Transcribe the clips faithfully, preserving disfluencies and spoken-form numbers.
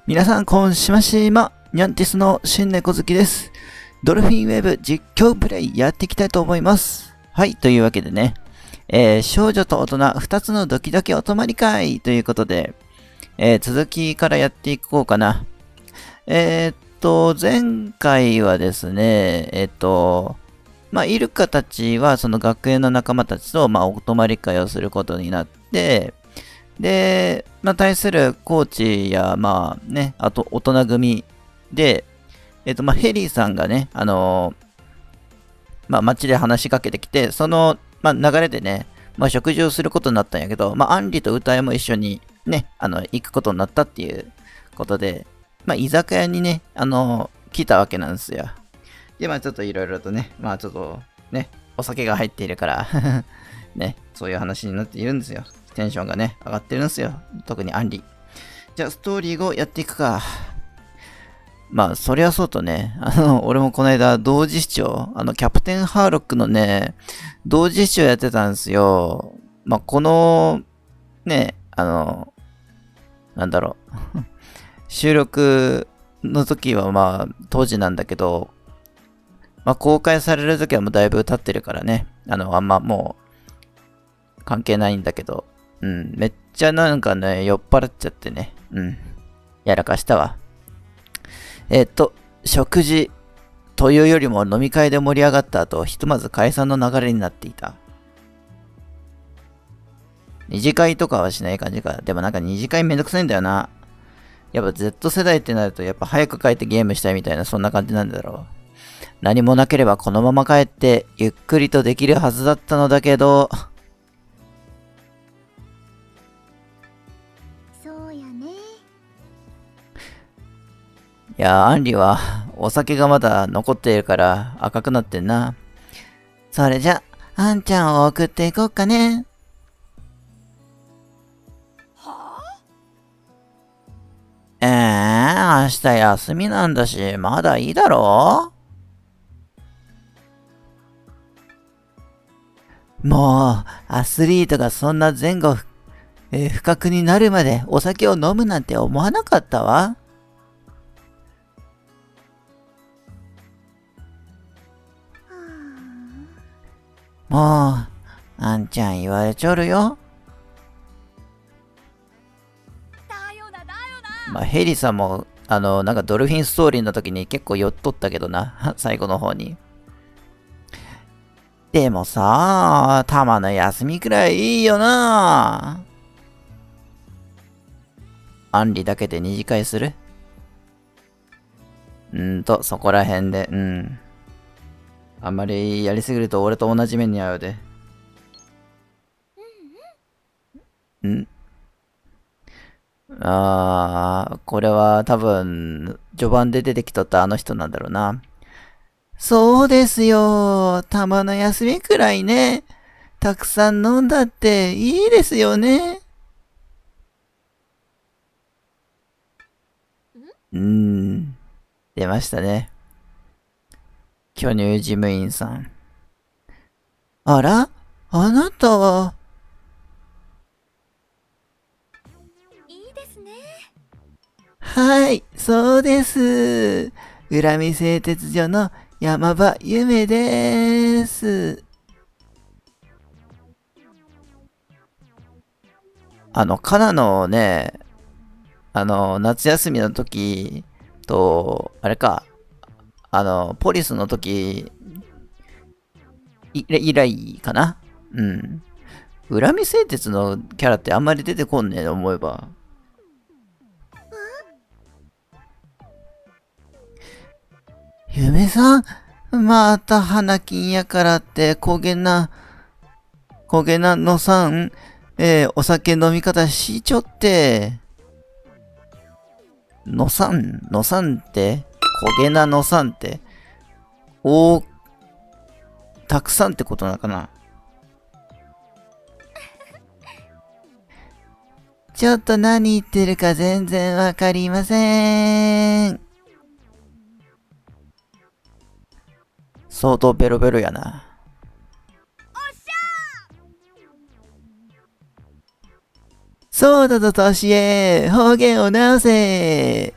皆さん、こんしましま、ニャンティスの新猫好きです。ドルフィンウェブ実況プレイやっていきたいと思います。はい、というわけでね、えー、少女と大人ふたつのドキドキお泊まり会ということで、えー、続きからやっていこうかな。えー、っと、前回はですね、えー、っと、まあ、イルカたちはその学園の仲間たちと、まあ、お泊まり会をすることになって、で、まあ、対するコーチや、まあね、あと大人組で、えっと、まあ、ヘリーさんがね、あのー、まあ、街で話しかけてきて、その、まあ、流れでね、まあ、食事をすることになったんやけど、まあ、アンリと歌いも一緒にね、あの、行くことになったっていうことで、まあ、居酒屋にね、あのー、来たわけなんですよ。で、まあ、ちょっといろいろとね、まあ、ちょっと、ね、お酒が入っているからね、そういう話になっているんですよ。テンションがね、上がってるんですよ。特にアンリ。じゃあ、ストーリーをやっていくか。まあ、そりゃそうとね、あの、俺もこの間、同時視聴、あの、キャプテンハーロックのね、同時視聴やってたんですよ。まあ、この、ね、あの、なんだろう。収録の時はまあ、当時なんだけど、まあ、公開される時はもうだいぶ経ってるからね。あの、あんまもう、関係ないんだけど、うん、めっちゃなんかね、酔っ払っちゃってね、うん、やらかしたわ。えっと、食事というよりも飲み会で盛り上がった後、ひとまず解散の流れになっていた。二次会とかはしない感じか。でもなんか二次会めんどくさいんだよな。やっぱ Z 世代ってなると、やっぱ早く帰ってゲームしたいみたいな、そんな感じなんだろう。何もなければこのまま帰って、ゆっくりとできるはずだったのだけど、 そうやね。 いや、アンリはお酒がまだ残っているから赤くなってんな。それじゃ、あんちゃんを送っていこうかね。 はえー、明日休みなんだし、まだいいだろもう、アスリートがそんな前後、えー不覚になるまでお酒を飲むなんて思わなかったわ。もう、あんちゃん言われちょるよ。 だよなだよな。 まあ、ヘリさんも、あの、なんかドルフィンストーリーの時に結構酔っとったけどな、最後の方に。でもさ、たまの休みくらいいいよな。アンリだけで二次会するんーと、そこら辺で、うん。あんまりやりすぎると俺と同じ目に遭うで。んあー、これは多分、序盤で出てきとったあの人なんだろうな。そうですよ。たまの休みくらいね。たくさん飲んだっていいですよね。うーん。出ましたね。巨乳事務員さん。あらあなたは、 いいですね。 はい、そうです。恨み製鉄所の山場ゆめです。あの、カナのね、あの、夏休みの時と、あれか、あの、ポリスの時い以来かな。うん。恨み製鉄のキャラってあんまり出てこんねえ、思えば。ゆめさん、また花金やからって焦げな、焦げなのさん、えー、お酒飲み方しちょって、のさん、のさんって、焦げなのさんって、おー、たくさんってことなのかな。ちょっと何言ってるか全然わかりません。相当ベロベロやな。 そうだぞ、トシエ。方言を直せ。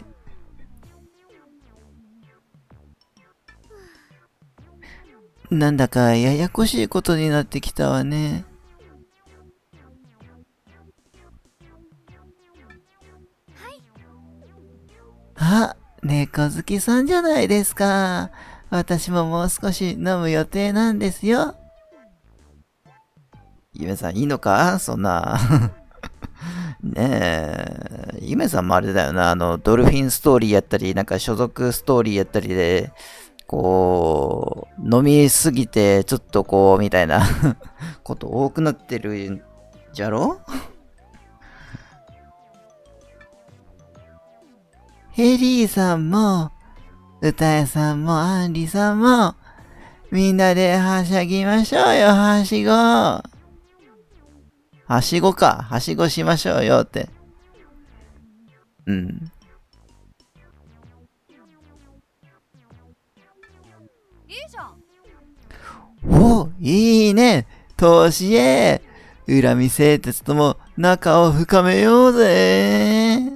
なんだかややこしいことになってきたわね。あ、猫好きさんじゃないですか。私ももう少し飲む予定なんですよ。ゆめさんいいのかそんな。ねえ。ゆめさんもあれだよな。あの、ドルフィンストーリーやったり、なんか所属ストーリーやったりで、こう、飲みすぎて、ちょっとこう、みたいなこと多くなってるんじゃろヘリーさんも、歌えさんも、アンリさんも、みんなではしゃぎましょうよ、はしご。はしごか。はしごしましょうよって。うん。 いいじゃん。 お、いいね。投資へ。恨み製鉄とも仲を深めようぜ。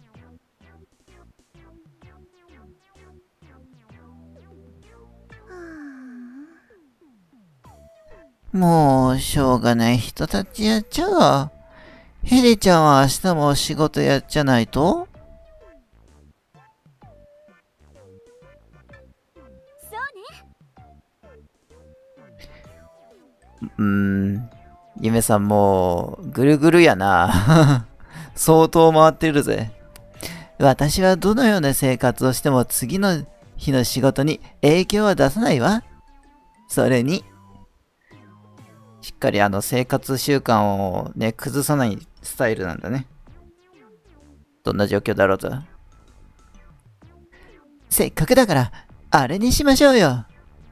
もう、しょうがない人たちやっちゃう。ヘリちゃんは明日も仕事やっちゃないとうーん。ゆめさんもう、ぐるぐるやな。相当回ってるぜ。私はどのような生活をしても次の日の仕事に影響は出さないわ。それに、しっかりあの生活習慣をね、崩さないスタイルなんだね。どんな状況だろうと。せっかくだから、あれにしましょうよ。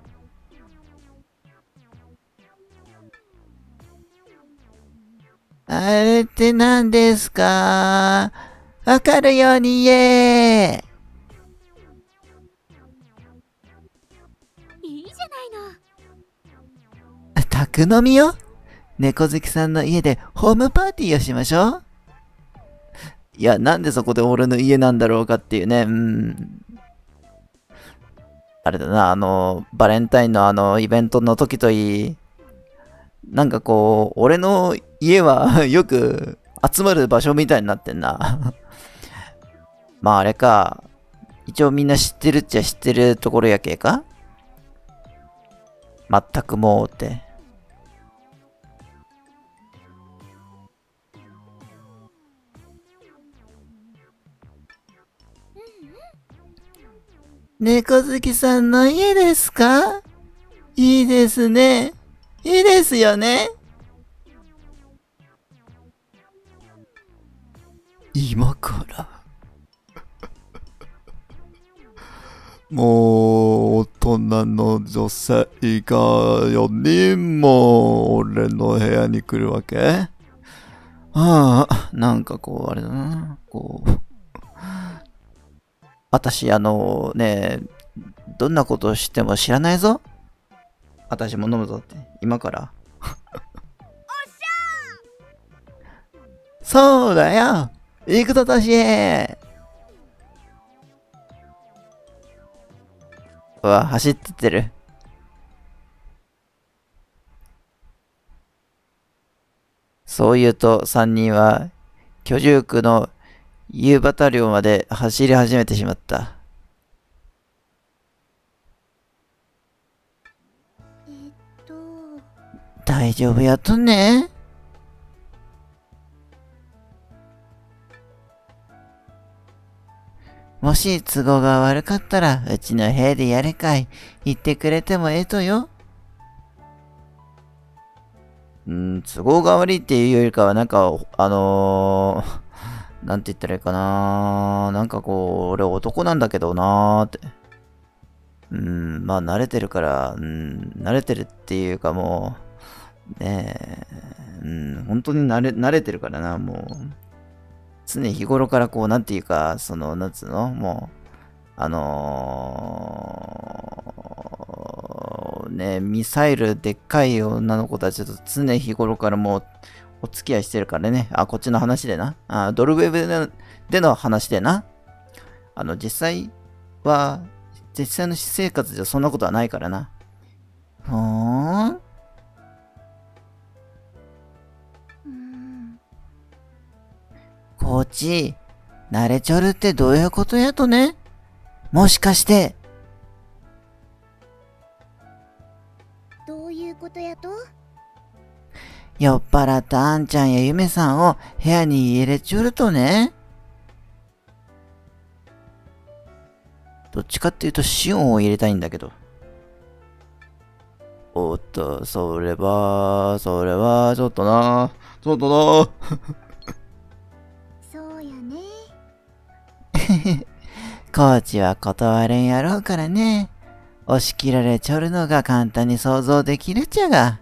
あれって何ですか？わかるように言え。 いいじゃないの。 宅飲みよ。猫好きさんの家でホームパーティーをしましょう。いや、なんでそこで俺の家なんだろうかっていうね。うん。あれだな、あの、バレンタインのあの、イベントの時といい、なんかこう、俺の家はよく集まる場所みたいになってんな。まああれか。一応みんな知ってるっちゃ知ってるところやけか全くもうって。猫好きさんの家ですか？いいですね。いいですよね。今からもう、大人の女性がよにんも俺の部屋に来るわけ？ああ、なんかこう、あれだな。こう、私、あのね、どんなことをしても知らないぞ。私も飲むぞって、今から。そうだよ。行くぞ、トシエ。うわ、走ってってる。そう言うと、三人は、居住区の夕方寮まで走り始めてしまった。 えっと、 大丈夫やっとんね。もし都合が悪かったら、うちの部屋でやれかい。言ってくれてもええとよ。うん、都合が悪いっていうよりかは、なんか、あのー、なんて言ったらいいかな。なんかこう、俺男なんだけどなーって。うん、まあ慣れてるから、うん、慣れてるっていうかもう、ねえ、うん、本当に慣れ、慣れてるからな、もう。常日頃からこう、なんていうか、その、なんつうのもう、あのー、ね、ミサイルでっかい女の子たちと常日頃からもう、 お付き合いしてるからね。あ、こっちの話でな。あ、ドルウェブでのでの話でな。あの、実際は、実際の私生活じゃそんなことはないからな。ふーん。 うーん。 コーチ、慣れちょるってどういうことやとね？もしかして。 どういうことやと？ 酔っ払ったあんちゃんやゆめさんを部屋に入れちょるとね。どっちかっていうとシオンを入れたいんだけど。おっと、それは、それは、ちょっとな。ちょっとな。 そうやね。 コーチは断れんやろうからね。押し切られちょるのが簡単に想像できるっちゃが。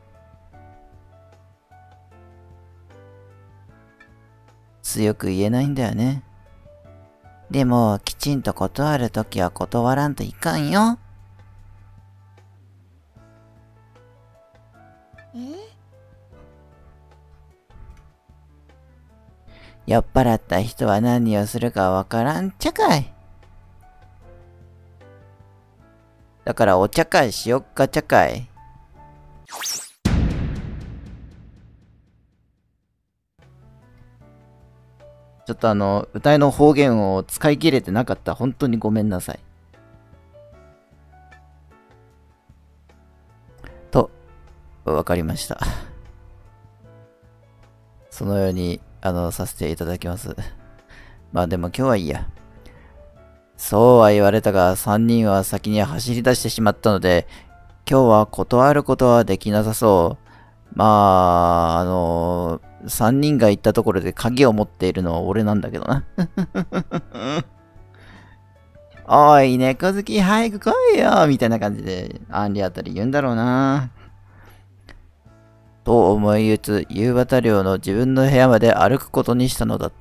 強く言えないんだよね。でも、きちんと断るときは断らんといかんよ。 え？ 酔っ払った人は何をするかわからんちゃかい。だからお茶会しよっかちゃかい。ちょっとあの、歌いの方言を使い切れてなかった。本当にごめんなさい。と、わかりました。そのように、あの、させていただきます。まあでも今日はいいや。そうは言われたが、さんにんは先に走り出してしまったので、今日は断ることはできなさそう。まあ、あのー、さんにんが行ったところで鍵を持っているのは俺なんだけどな。おい、猫好き早く来いよみたいな感じで、アンリあたり言うんだろうな。と思い打つ夕方寮の自分の部屋まで歩くことにしたのだった。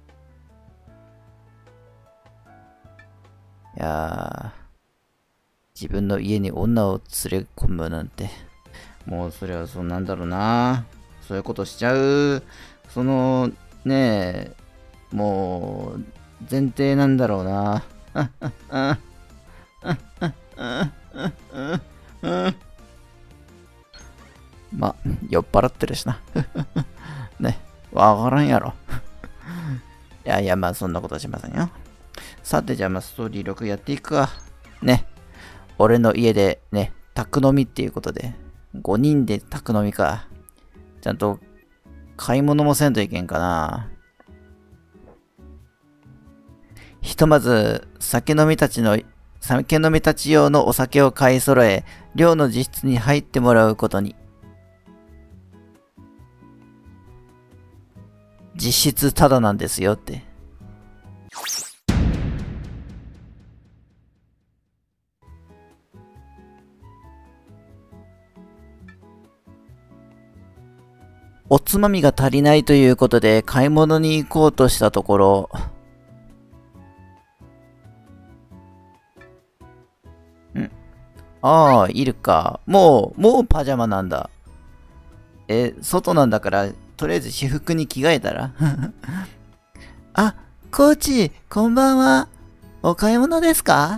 いやー、自分の家に女を連れ込むなんて、もうそれはそうなんだろうな。そういうことしちゃう、その、ねえ、もう、前提なんだろうな。ま、酔っ払ってるしな。ね、わからんやろ。いやいや、まあそんなことはしませんよ。さて、じゃあまあストーリーろくやっていくか。ね。俺の家でね、宅飲みっていうことで、ごにんで宅飲みか。ちゃんと買い物もせんといけんかな。ひとまず、酒飲みたちの、酒飲みたち用のお酒を買い揃え、寮の自室に入ってもらうことに。実質タダなんですよって。おつまみが足りないということで買い物に行こうとしたところ、んああ、いるか。もう、もうパジャマなんだ。え、外なんだから、とりあえず私服に着替えたらあ、コーチ、こんばんは。お買い物ですか？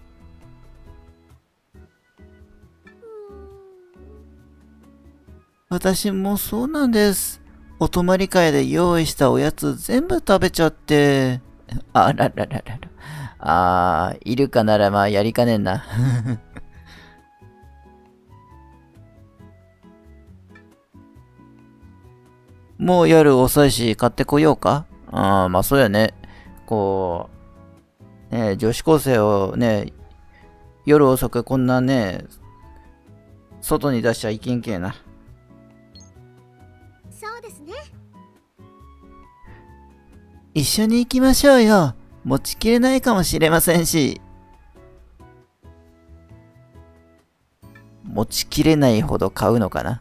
私もそうなんです。お泊まり会で用意したおやつ全部食べちゃって。あららららら。あー、いるかならまあやりかねんな。もう夜遅いし買ってこようか？あー、まあそうやね。こう、ね、女子高生をね、夜遅くこんなね、外に出しちゃいけんけえな。 そうですね。 一緒に行きましょうよ。持ちきれないかもしれませんし。持ちきれないほど買うのかな。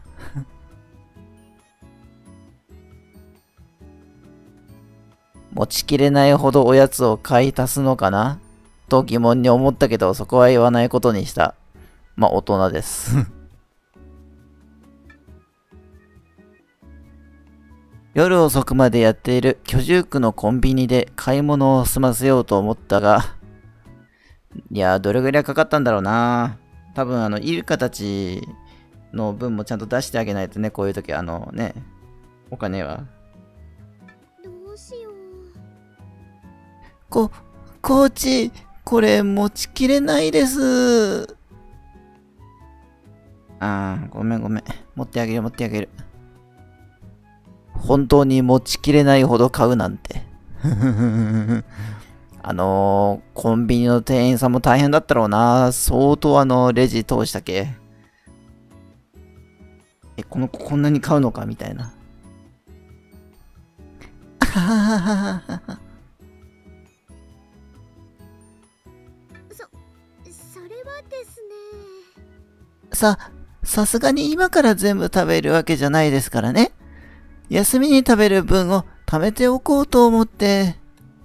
持ちきれないほどおやつを買い足すのかなと疑問に思ったけど、そこは言わないことにした。まあ、大人です。 夜遅くまでやっている居住区のコンビニで買い物を済ませようと思ったが、いやー、どれぐらいかかったんだろうな。多分、あの、イルカたちの分もちゃんと出してあげないとね、こういう時、あのね、お金は。 どうしよう。 こ、コーチ、これ持ちきれないです。あー、ごめんごめん。持ってあげる持ってあげる。本当に持ちきれないほど買うなんて。あのー、コンビニの店員さんも大変だったろうな。相当あの、レジ通したっけ。え、この子こんなに買うのかみたいな。あはははは。 そ、それはですね。 さ、さすがに今から全部食べるわけじゃないですからね。休みに食べる分を貯めておこうと思って。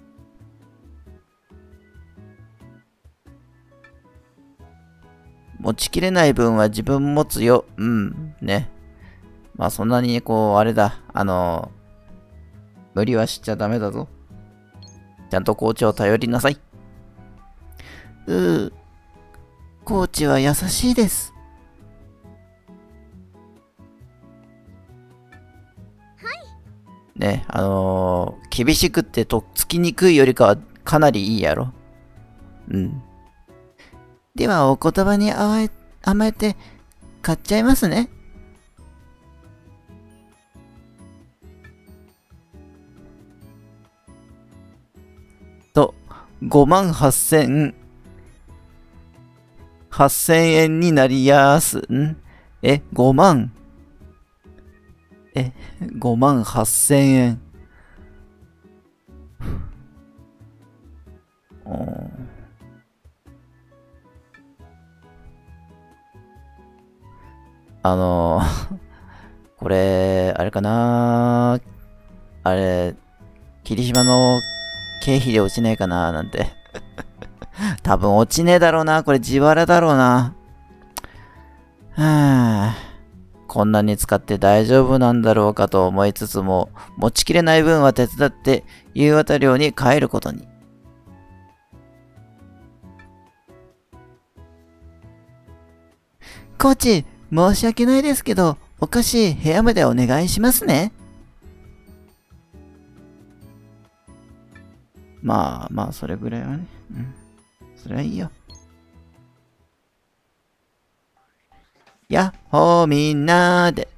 持ちきれない分は自分持つよ。うん。ね。まあそんなにこう、あれだ。あの、無理はしちゃダメだぞ。ちゃんとコーチを頼りなさい。うー。コーチは優しいです。ね、あのー、厳しくってとっつきにくいよりかはかなりいいやろ。うん。では、お言葉に甘え、甘えて買っちゃいますね。と、ごまんはっせん、はっせんえんになりやす。んえ、ごまん。え、ごまんはっせんえん。あのー、これ、あれかなあれ、霧島の経費で落ちねえかななんて。多分落ちねえだろうな。これ自腹だろうな。はぁ。こんなに使って大丈夫なんだろうかと思いつつも、持ちきれない分は手伝って夕方寮に帰ることに。コーチ、申し訳ないですけど、お菓子部屋までお願いしますね。まあまあ、それぐらいはね。うん。それはいいよ。やっほーみんなーで。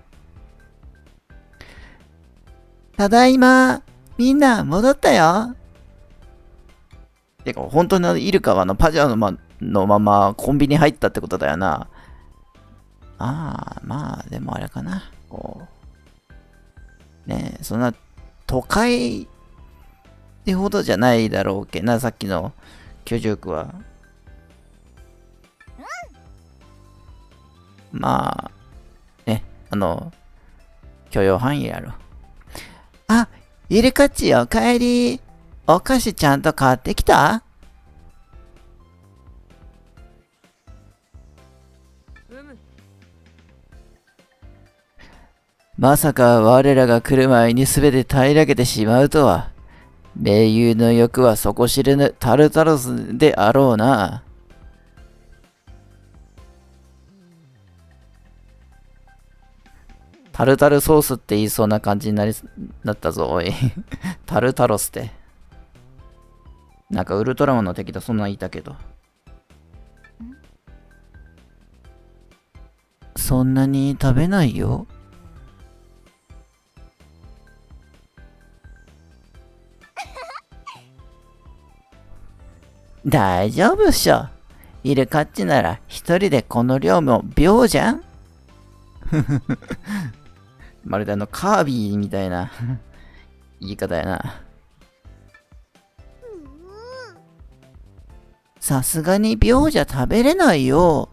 ただいま、みんな戻ったよ。てか、本当にイルカはあのパジャマのまのままコンビニ入ったってことだよな。ああ、まあ、でもあれかな。こう。ねえ、そんな都会ってほどじゃないだろうけな、さっきの居住区は。まあ、ね、あの、許容範囲やろ。あ、イルカッチおかえり。お菓子ちゃんと買ってきた？まさか我らが来る前に全て平らげてしまうとは。盟友の欲は底知れぬタルタロスであろうな。タルタルソースって言いそうな感じになりなったぞ、おい。タルタロスって。なんかウルトラマンの敵だ、そんなんいたけど。そんなに食べないよ。大丈夫っしょ。イルカッチなら一人でこの量も秒じゃん。まるであのカービィみたいな言い方やな。さすがに秒じゃ食べれないよ。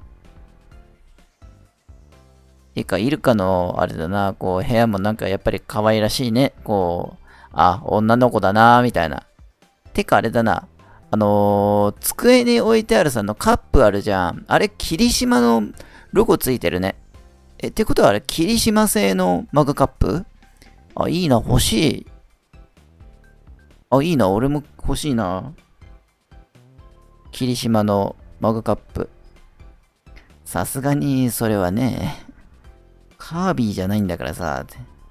てか、イルカの、あれだな、こう、部屋もなんかやっぱり可愛らしいね。こう、あ、女の子だな、みたいな。てか、あれだな。あのー、机に置いてあるさ、のカップあるじゃん。あれ、霧島のロゴついてるね。え、ってことはあれ、霧島製のマグカップ？ あ、いいな、欲しい。あ、いいな、俺も欲しいな。霧島のマグカップ。さすがに、それはね、カービィじゃないんだからさ。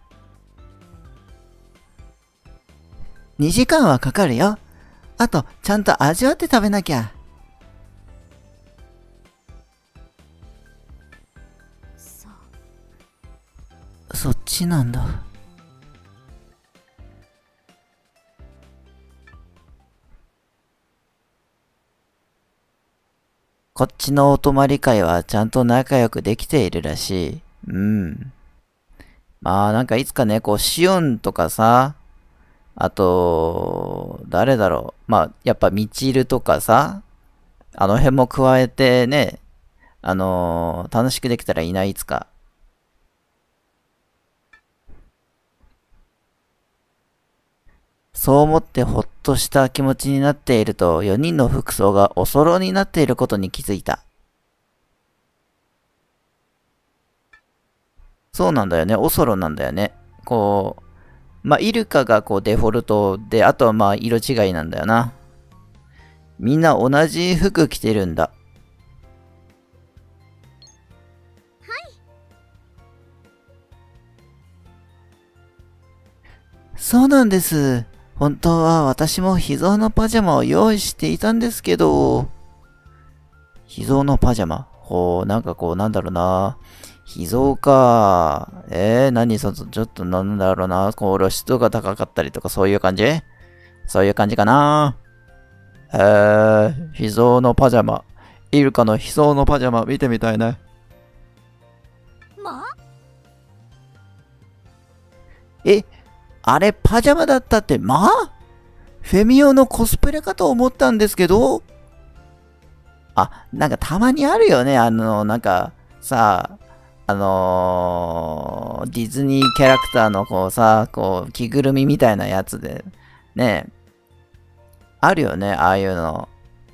にじかんはかかるよ。あと、ちゃんと味わって食べなきゃ。 そう。 そっちなんだ。こっちのお泊まり会はちゃんと仲良くできているらしい。うん。まあなんかいつかね、こうシオンとかさ、あと、誰だろう。まあやっぱミチルとかさ、あの辺も加えてね、あのー楽しくできたらいいな、いつか。そう思ってほっとした気持ちになっていると、よにんの服装がおそろになっていることに気づいた。そうなんだよね。おそろなんだよね。こう、まあ、イルカがこうデフォルトで、あとはまあ色違いなんだよな。みんな同じ服着てるんだ。そうなんです。本当は私も秘蔵のパジャマを用意していたんですけど、秘蔵のパジャマ。ほう、なんかこう、なんだろうな。秘蔵か。えー、何その、ちょっとなんだろうな。こう、露出度が高かったりとか、そういう感じそういう感じかな。へー、秘蔵のパジャマ。イルカの秘蔵のパジャマ見てみたいね。 まあ、 え、あれパジャマだったって、まあフェミオのコスプレかと思ったんですけど、あ、なんかたまにあるよね。あの、なんか、さ、あのーディズニーキャラクターのこうさ、こう、着ぐるみみたいなやつで、ね、あるよね、ああいうの。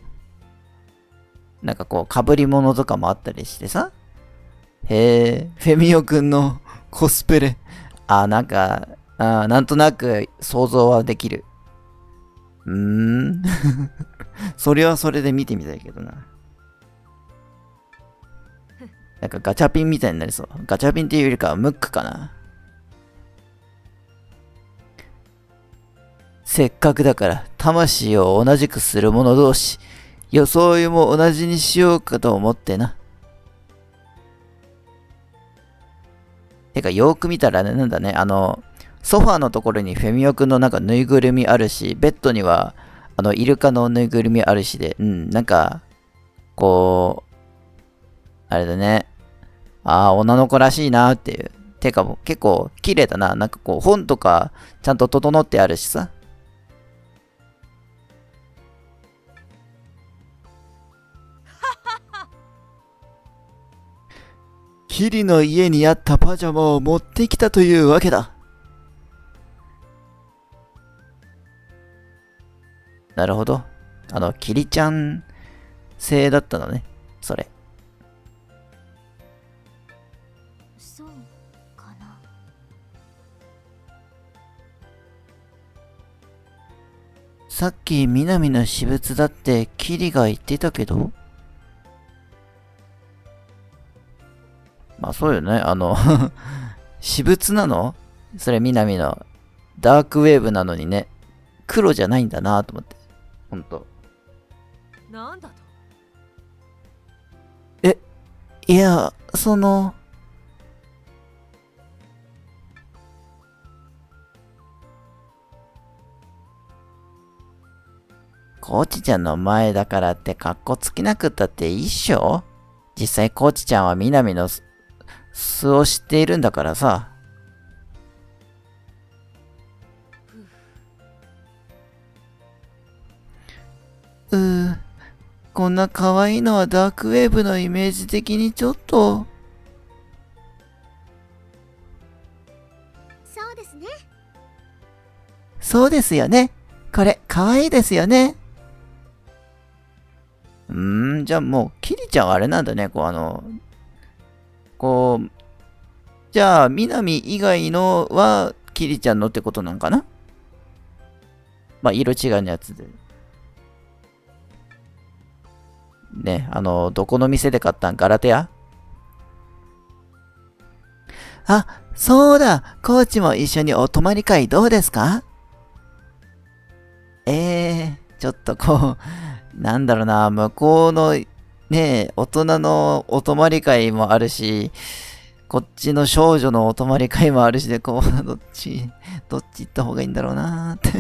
なんかこう、被り物とかもあったりしてさ。へえ、フェミオくんのコスプレ。あ、なんか、あなんとなく想像はできる。うーん。それはそれで見てみたいけどな。なんかガチャピンみたいになりそう。ガチャピンっていうよりかはムックかな。せっかくだから魂を同じくする者同士、装いも同じにしようかと思ってな。てかよーく見たらね、なんだね、あの、ソファーのところにフェミオくんのなんかぬいぐるみあるし、ベッドにはあのイルカのぬいぐるみあるしで、うん、なんか、こう、あれだね。ああ、女の子らしいなっていう。てかもう結構綺麗だな。なんかこう本とかちゃんと整ってあるしさ。キリの家にあったパジャマを持ってきたというわけだ。なるほど。あの、キリちゃん製だったのね。それ。 そうかな。 さっき南の私物だってキリが言ってたけど。まあそうよね。あの私物なのそれ南のダークウェーブなのにね。黒じゃないんだなと思って。ほんと。 なんだと。 え、いや、その、コーチちゃんの前だからってカッコつけなくったっていいっしょ実際コーチちゃんは南の素素を知っているんだからさ。うー、こんな可愛いのはダークウェーブのイメージ的にちょっと。 そうですね。 そうですよね。これ可愛いですよね。うーん、じゃあもう、キリちゃんはあれなんだね。こうあの、こう、じゃあ、南以外のはキリちゃんのってことなんかな。まあ、色違いのやつで。ね、あの、どこの店で買ったん？ガラテア？あ、そうだ。コーチも一緒にお泊まり会どうですか？ええー、ちょっとこう、なんだろうな、向こうのね、大人のお泊まり会もあるし、こっちの少女のお泊まり会もあるしで、こう、どっち、どっち行った方がいいんだろうなーって。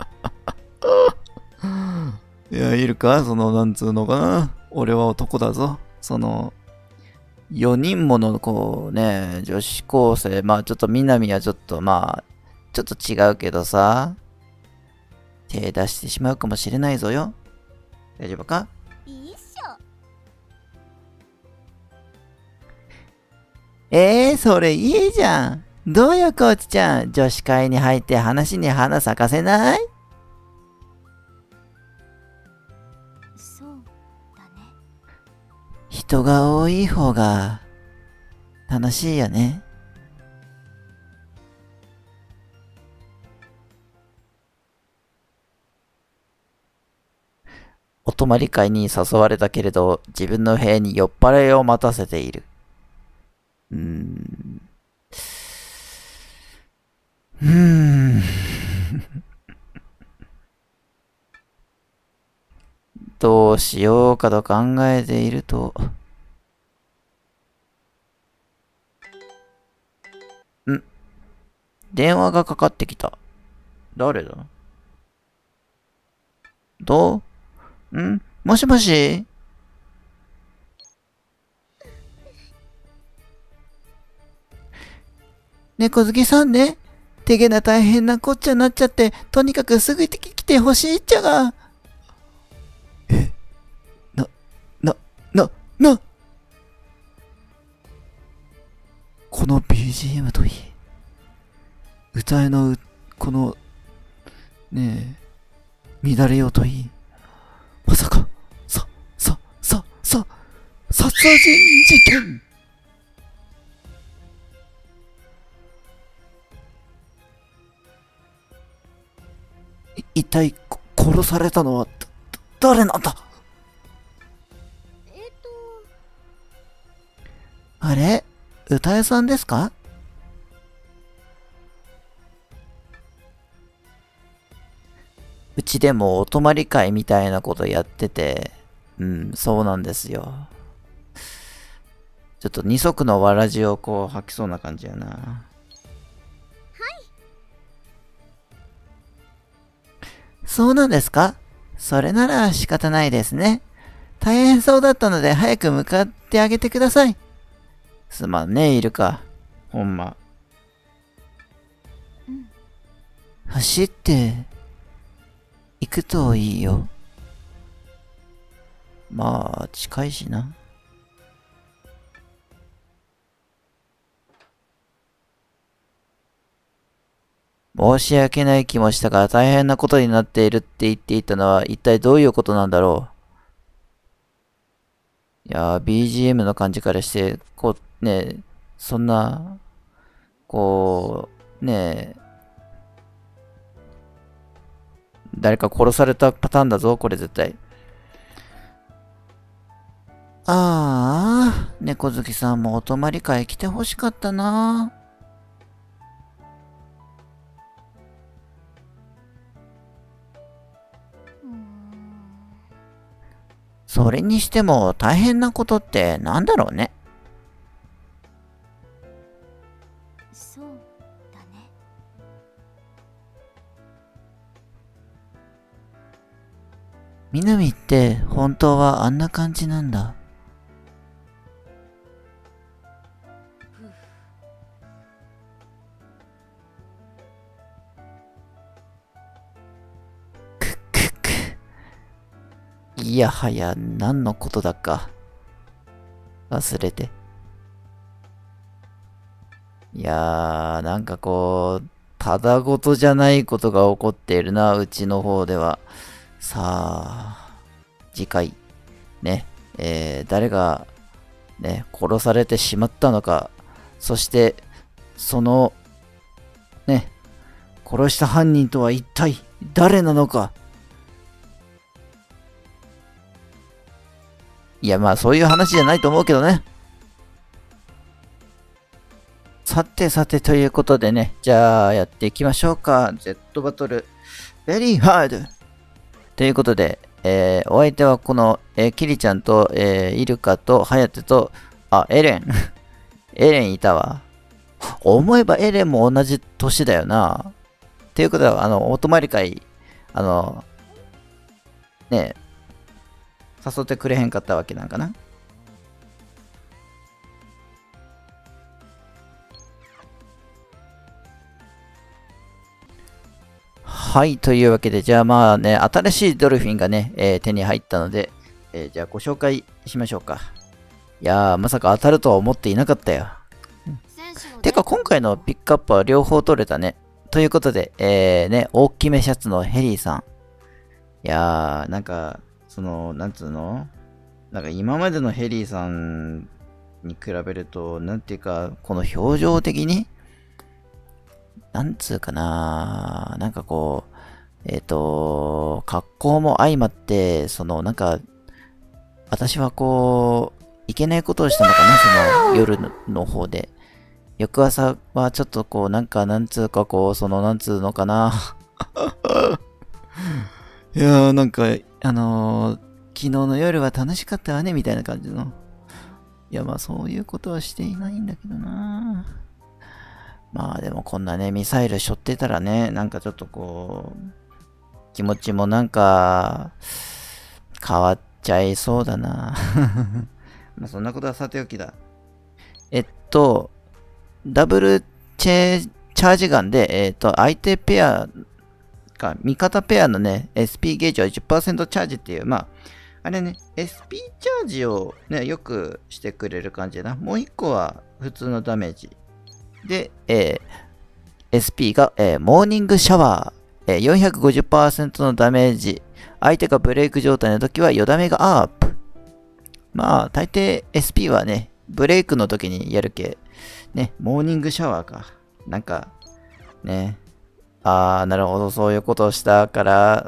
いや、いるかその、なんつうのかな。俺は男だぞ。その、よにんもの、こうね、女子高生、まあちょっと南はちょっと、まあ、ちょっと違うけどさ、手出してしまうかもしれないぞよ。大丈夫か？ いいっしょ。 えー、それいいじゃん。どうよ、コーチちゃん。女子会に入って話に花咲かせない？ そうだね。 人が多い方が楽しいよね。お泊まり会に誘われたけれど、自分の部屋に酔っ払いを待たせている。うーん。うーん。どうしようかと考えていると、ん？電話がかかってきた。誰だ？どうんもしもし？猫好きさんね。手げな大変なこっちゃなっちゃって、とにかくすぐ来てほしいっちゃが。え、な、な、な、な、この ビージーエム といい、歌えのう、この、ねえ、乱れようといい。まさか、さ、さ、さ、さ、殺人事件！い一体、こ殺されたのは、だ、誰なんだ？ えっと、 あれ？歌えさんですか？うちでもお泊まり会みたいなことやってて、うん、そうなんですよ。ちょっと二足のわらじをこう吐きそうな感じやな。そうなんですか？それなら仕方ないですね。大変そうだったので早く向かってあげてください。すまんね、いるか。ほんま。 うん。 走って行くといいよ。まあ、近いしな。申し訳ない気もしたが、大変なことになっているって言っていたのは一体どういうことなんだろう。いやー、ビージーエム の感じからして、こう、ね、そんな、こう、ね、誰か殺されたパターンだぞ、これ絶対。ああ、猫好きさんもお泊まり会来てほしかったな。 うーん。 それにしても大変なことってなんだろうね。 そうだね。 みなみって本当はあんな感じなんだ。 ふう。 くっくっく。いやはや何のことだか忘れて。いやー、なんかこう、ただごとじゃないことが起こっているな、うちの方では。さあ、次回、ね、えー、誰が、ね、殺されてしまったのか、そして、そのね、殺した犯人とは一体誰なのか。いや、まあそういう話じゃないと思うけどね。さてさてということでね、じゃあやっていきましょうか。Z バトル、ベリーハードということで、えー、お相手はこの、えー、キリちゃんと、えー、イルカとハヤテと、あ、エレン。エレンいたわ。思えばエレンも同じ年だよな。っていうことは、あの、お泊まり会、あの、ね、誘ってくれへんかったわけなんかな。はい、というわけで、じゃあまあね、新しいドルフィンがね、えー手に入ったので、えーじゃあご紹介しましょうか。いやー、まさか当たるとは思っていなかったよ。てか、今回のピックアップは両方取れたね。ということで、えーね、大きめシャツのヘリーさん。いやー、なんか、その、なんつうのなんか今までのヘリーさんに比べると、なんていうか、この表情的に、なんつうかな、なんかこう、えっと、格好も相まって、その、なんか、私はこう、いけないことをしたのかな、その、夜のの方で。翌朝はちょっとこう、なんか、なんつうかこう、その、なんつうのかな。いやー、なんか、あのー、昨日の夜は楽しかったわね、みたいな感じの。いや、まあ、そういうことはしていないんだけどな。まあ、でもこんなね、ミサイル背負ってたらね、なんかちょっとこう、気持ちもなんか、変わっちゃいそうだな。まあ、そんなことはさておきだ。えっと、ダブルチェチャージガンで、えっと、相手ペアか、味方ペアのね、エスピー ゲージを じゅっパーセント チャージっていう、まあ、あれね、エスピー チャージをね、よくしてくれる感じだな。もう一個は普通のダメージ。で、えー、エスピー が、えー、モーニングシャワー、えー、よんひゃくごじゅっパーセント のダメージ。相手がブレイク状態の時はよダメがアップ。まあ、大抵 エスピー はね、ブレイクの時にやるけ。ね、モーニングシャワーか。なんか、ね。あー、なるほど、そういうことをしたから、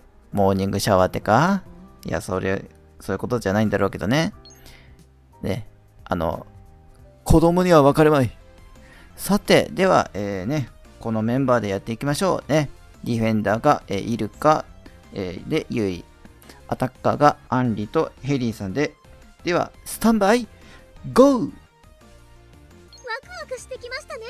モーニングシャワーってか。いや、それ、そういうことじゃないんだろうけどね。ね、あの、子供には分かれまい。さて、では、えー、ね、このメンバーでやっていきましょうね。ディフェンダーが、えー、イルカ、えー、で、ユイ。アタッカーがアンリとヘリーさんで。では、スタンバイ、ゴー！ワクワクしてきましたね。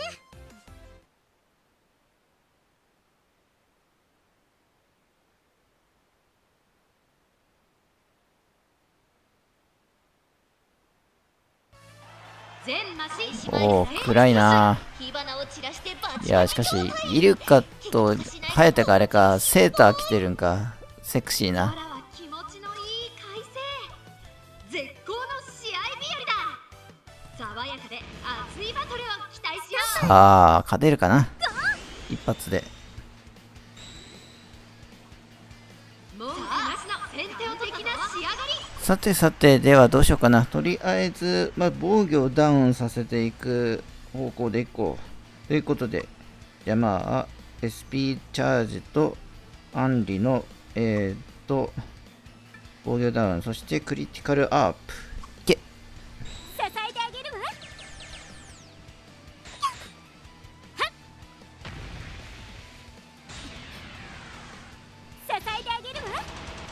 おー、暗いな。いや、しかし、イルカとハヤテがあれか、セーター着てるんか。セクシーな。さあ、勝てるかな。一発で。さてさて、ではどうしようかな。とりあえず、まあ、防御をダウンさせていく方向でいこう。ということで、じゃあまあ、エスピー チャージと、アンリの、えー、っと、防御ダウン、そしてクリティカルアップ。いけ！ 支えてあげるわ。支えてあげるわ。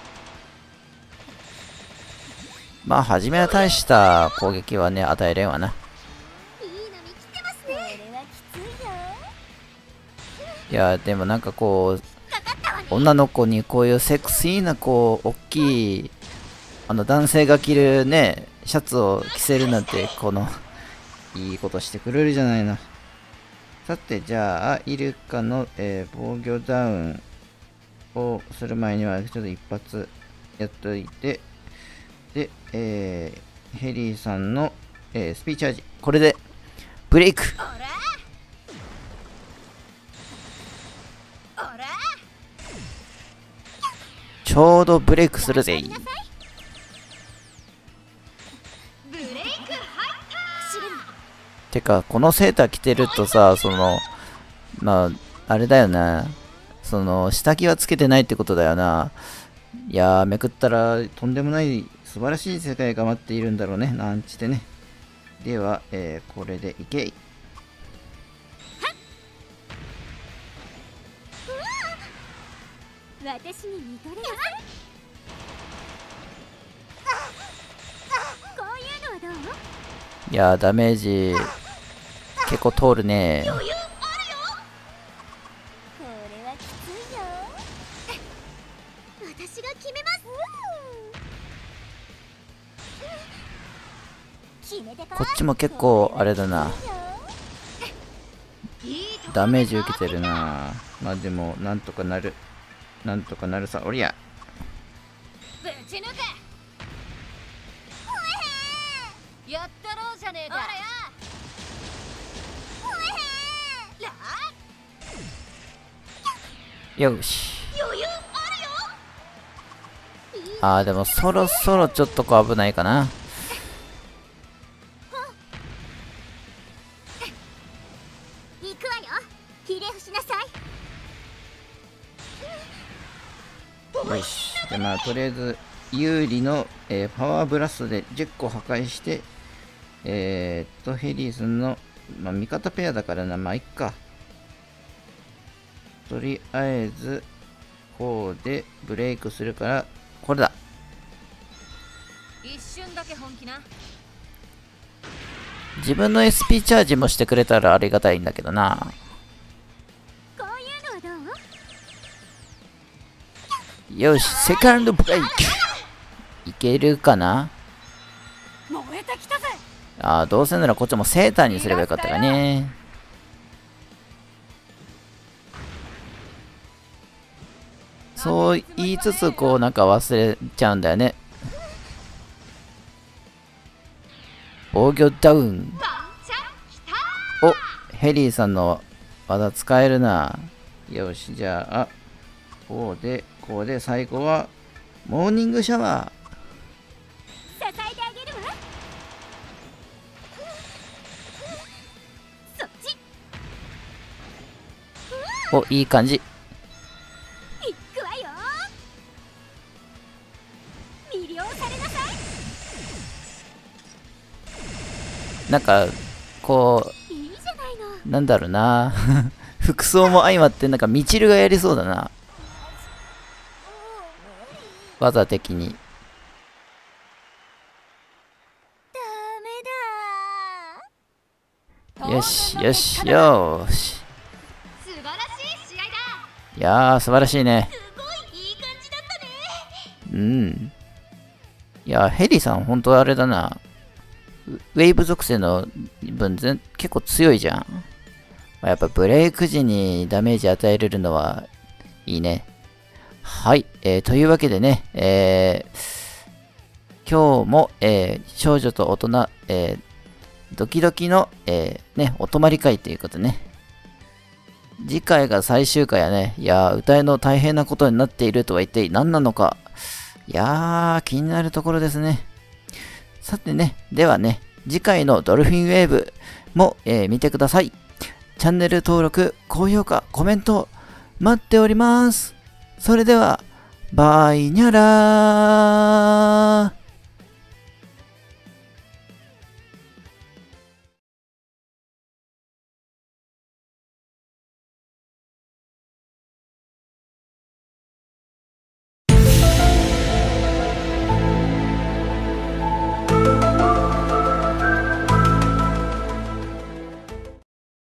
まあ、初めは大した攻撃はね、与えれんわな。 いいの見切ってますね。これはきついよ。 いや、でもなんかこう、女の子にこういうセクシーな、こう、大きい、あの、男性が着るね、シャツを着せるなんて、この、いいことしてくれるじゃないな。さて、じゃあ、イルカの、えー、防御ダウンをする前には、ちょっと一発やっといて、で、えー、ヘリーさんの、えー、スピーチャージ。これで、ブレイク！ちょうどブレイクするぜ。てか、このセーター着てるとさ、その、まあ、 あれだよな。その、下着はつけてないってことだよな。いやー、めくったらとんでもない素晴らしい世界が待っているんだろうね。なんちてね。では、えー、これでいけい。 私に見とれなさい。こういうのはどう？ いやー、ダメージ結構通るね。 余裕あるよ。これはきついよ。私が決めます。決めてか。 こっちも結構あれだな。ダメージ受けてるな。まあでもなんとかなる。なんとかなるさ。おりゃ。 ぶち抜け。やったろうじゃねえか。 よし。 余裕あるよ。 あーでもそろそろちょっとこう危ないかな。 行くわよ。ひれ伏しなさい。 よし。でまあとりあえず有利の、えーパワーブラストでじゅっこ破壊して、えー、っとヘリーズの、まあ、味方ペアだからな。まあいっか。とりあえずこうでブレイクするからこれだ。 一瞬だけ本気な。 自分の エスピー チャージもしてくれたらありがたいんだけどな。 こういうのはどう？ よし、セカンドブレイクいけるかな。 燃えてきたぜ。 ああ、どうせならこっちもセーターにすればよかったかね。そう言いつつこうなんか忘れちゃうんだよね。防御ダウン。お、ヘリーさんの技使えるな。よし、じゃあこうでこうで最後はモーニングシャワ支えてあげるわ。そっち。 ー。お、いい感じ。 行くわよ。魅了されなさい。 なんかこいいじゃないの。 うなんだろうな。服装も相まってなんかミチルがやりそうだな。技的に。 ダメだ。 よしよしよし。 素晴らしい試合だ。 いやー素晴らしいね。 すごいいい感じだったね。 うん。いやヘリーさん本当あれだな。ウェイブ属性の分全結構強いじゃん。まあやっぱブレイク時にダメージ与えれるのはいいね。はい、えー、というわけでね、えー、今日も、えー、少女と大人、えー、ドキドキの、えー、ね、お泊まり会ということね。次回が最終回やね。いやー、歌えの大変なことになっているとは一体何なのか。いやー、気になるところですね。さてね、ではね、次回のドルフィンウェーブも、えー、見てください。チャンネル登録、高評価、コメント、待っております。それでは、バイニャラー